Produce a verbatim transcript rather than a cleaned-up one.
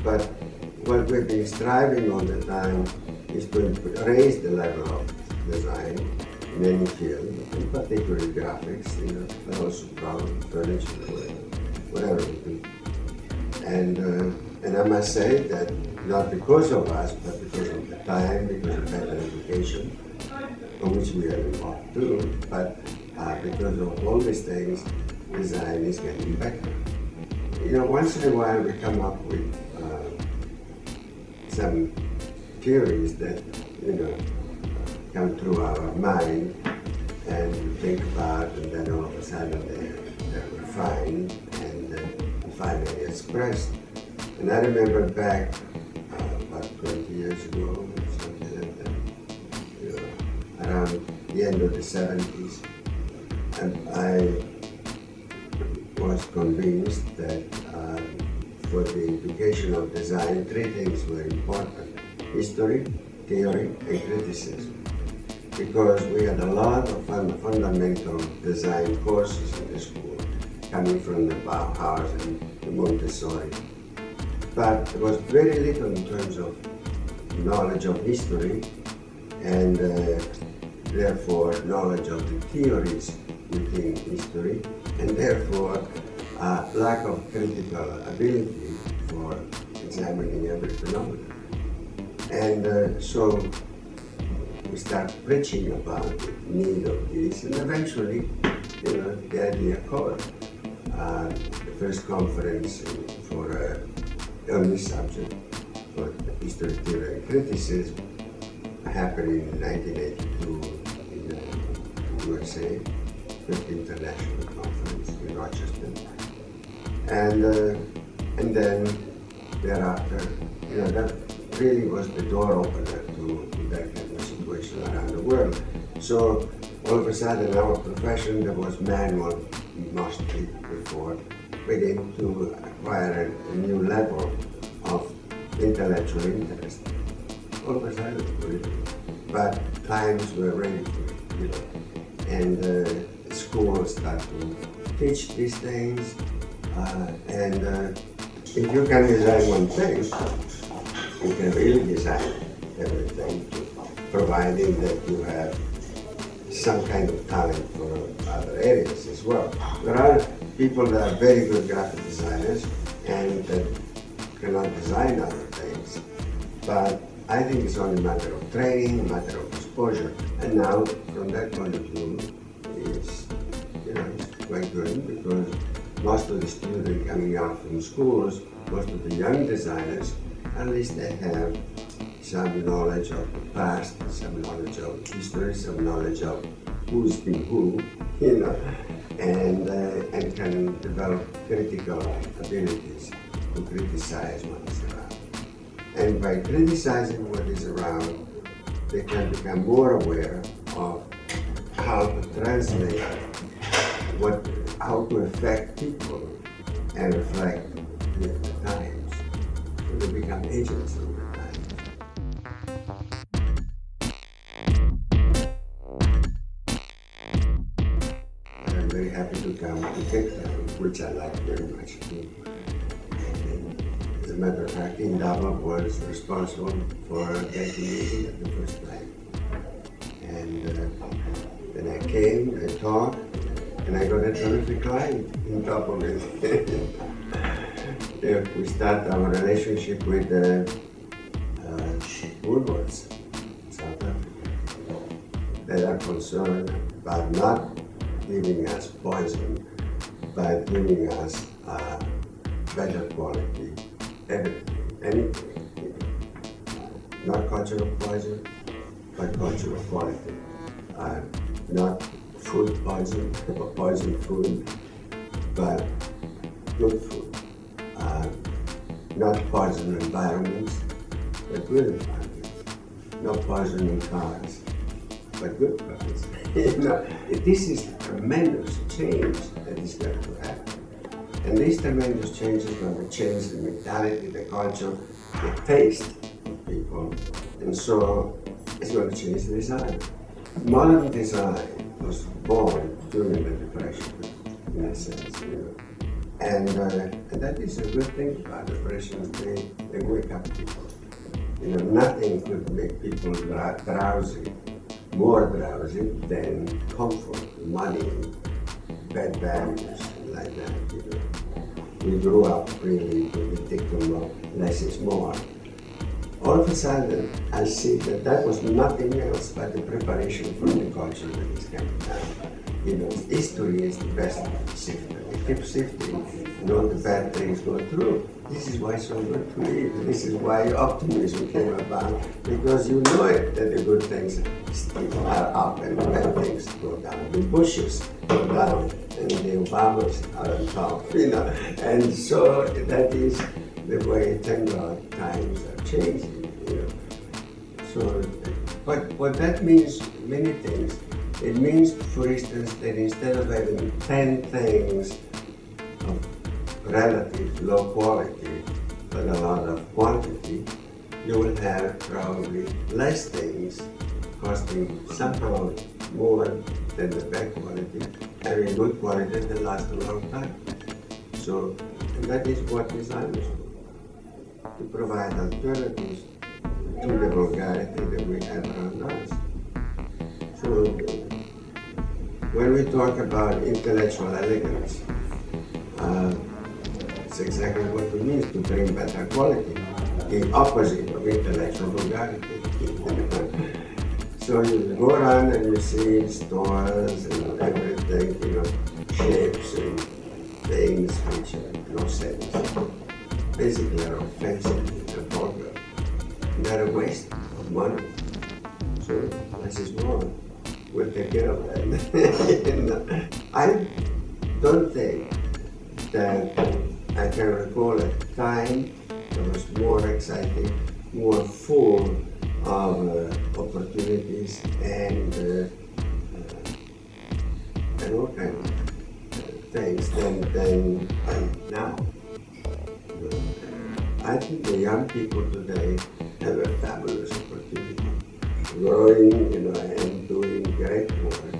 But what we've been striving all the time is to raise the level of design in any field, in particular graphics, you know, but also probably furniture, whatever we do. And, uh, and I must say that not because of us, but because of the time, because of better education, on which we are involved too, but uh, because of all these things, design is getting better. You know, once in a while we come up with uh, some theories that, you know, come through our mind and you think about, and then all of a sudden they're, they're refined and uh, finally expressed. And I remember back uh, about twenty years ago, something like that, you know, around the end of the seventies, and I was convinced that um, for the education of design, three things were important: history, theory, and criticism. Because we had a lot of fun, fundamental design courses in the school, coming from the Bauhaus and the Montessori. But there was very little in terms of knowledge of history, and uh, therefore knowledge of the theories within history, and therefore uh, lack of critical ability for examining every phenomenon. And uh, so we start preaching about the need of this, and eventually, you know, the idea caught. Uh, the first conference for uh, on this subject, for history, theory, and criticism, happened in nineteen eighty-two in the U S A, Fifth International Conference in Rochester, and uh, and then thereafter, you know, that really was the door opener to, to that kind of situation around the world. So all of a sudden, our profession that was manual mostly before began to acquire a, a new level of intellectual interest. All of a sudden, really. But times were ready for it, you know, and uh, schools start to teach these things, uh, and uh, if you can design one thing, you can really design everything, providing that you have some kind of talent for other areas as well. There are people that are very good graphic designers and that cannot design other things, but I think it's only a matter of training, a matter of exposure. And now, from that point of view, it's, you know, it's quite good, because most of the students coming out from schools, most of the young designers, at least they have some knowledge of the past, some knowledge of history, some knowledge of who's been who, you know, and, uh, and can develop critical abilities to criticize what is around. And by criticizing what is around, they can become more aware of how to translate what, how to affect people and reflect the times. So they become agents of the times. I'm very happy to come to Cape Town, which I like very much too. As a matter of fact, Indaba was responsible for getting me here the first time. And uh, then I came, I talked, and I got a terrific client on top of it. Yeah, we start our relationship with uh, uh, Woolworths, South Africa. They are concerned about not giving us poison, but giving us uh, better quality everything, anything. Not cultural poison, but cultural quality. Uh, not food poison, or poison food, but good food. Uh, not poison environments, but good environments. Not poison in cars, but good cars. You know, this is a tremendous change that is going to happen. And this tremendous change is going to change the mentality, the culture, the taste of people. And so it's going to change the design. Modern design was born during the Depression, in a sense, you know. And, uh, and that is a good thing about operations. They, they wake up people. You know, nothing could make people drowsy, more drowsy than comfort, money, bad values, like that. You know, we grew up really with the dictum of less is more. All of a sudden, I see that that was nothing else but the preparation for the culture that is coming down. You know, history is the best sifter. It keeps sifting, and all the bad things go through. This is why it's so good to live. This is why optimism came about, because you know it, that the good things still are up and the bad things go down. The Bushes go down and the Obamas are on top, you know. And so that is the way, thank God, times are changing, you know. So, but what that means, many things. It means, for instance, that instead of having ten things of relative low quality, but a lot of quantity, you will have probably less things costing somehow more than the bad quality, having good quality that lasts a long time. So, and that is what design is for, to provide alternatives to the vulgarity that we have around us. So, when we talk about intellectual elegance, uh, it's exactly what it means to bring better quality, the opposite of intellectual vulgarity. So you go around and you see stores and everything, you know, shapes and things which have no sense. Basically are offensive and vulgar. They're a waste of money. So less is more. We'll take care of that. You know, I don't think that I can recall a time that was more exciting, more full of uh, opportunities and, uh, uh, and all kinds of things than, than now. I think the young people today have a fabulous opportunity, growing, you know, and doing great work.